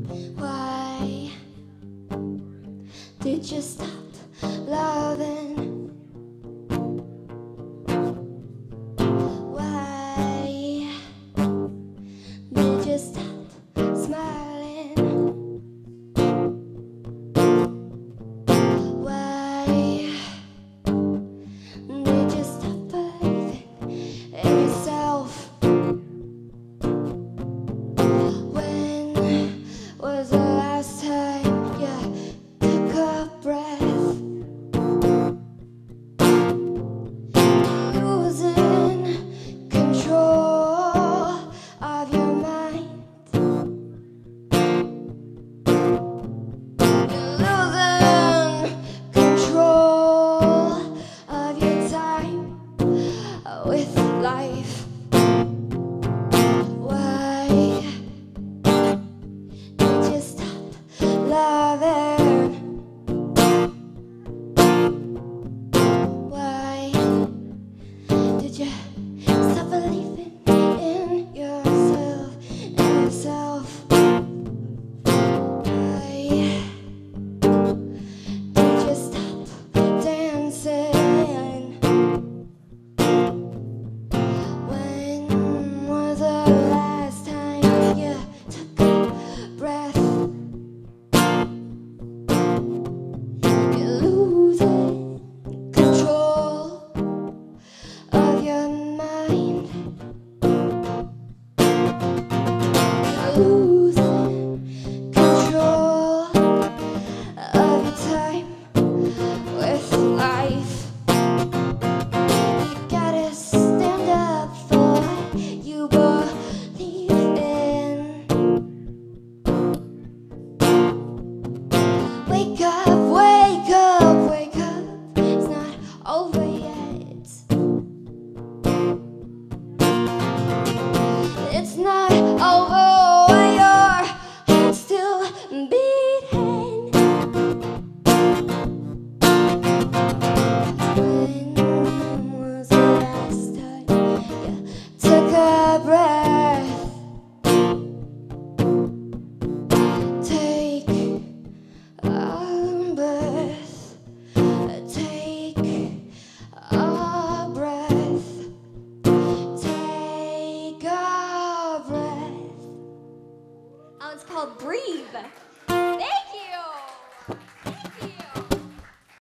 Why did you stop loving? Why did you stop smiling? Why did you stop believing in yourself? When was the last time you took a breath? Losing control of your mind. You're losing control of your time with life. Why did you stop loving? Why did you stop believing in yourself, Why did you stop dancing? When was the last time you took a breath? You're losing control of your mind. You're losing control of your time with life. You gotta stand up for what you believe in. Wake up.